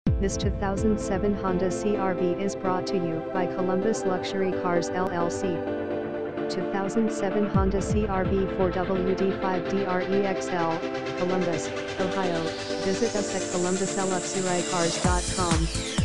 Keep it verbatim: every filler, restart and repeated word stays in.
This two thousand seven Honda C R V is brought to you by Columbus Luxury Cars L L C. two thousand seven Honda C R V four W D five D R E X L, Columbus, Ohio. Visit us at columbus luxury cars dot com.